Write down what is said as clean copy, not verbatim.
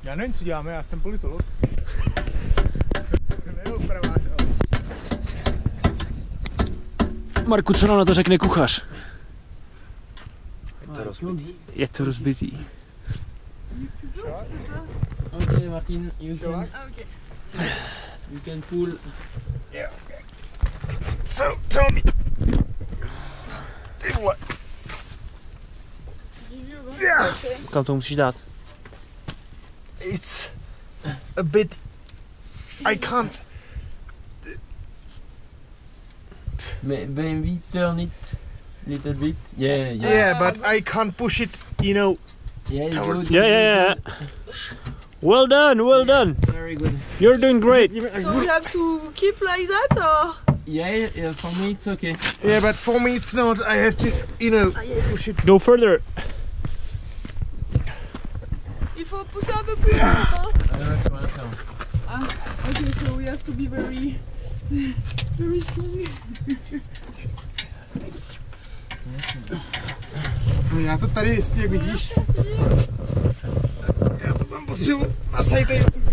Já nevím, co děláme, já jsem politolog. Neopravář, ale... Marku, co nám na to řekne kuchař? Je to rozbitý. Je to rozbitý. Okay, Martin, you can pull. Yeah, okay. So, tell me. Ty vole. Yeah. Kam to musíš dát? It's a bit... I can't... Maybe turn it a little bit. Yeah. Yeah, but I can't push it, you know. Yeah, Towards- good. Yeah. Well done. Very good. You're doing great. So we have to keep like that or? Yeah, for me it's okay. Yeah, but for me it's not. I have to, you know, push it. Go further. Il faut pousser un peu plus loin. Attends. Okay, so we have to be very strong. No, já to tady jistě, jak vidíš. Já to mám potřebu nasejt.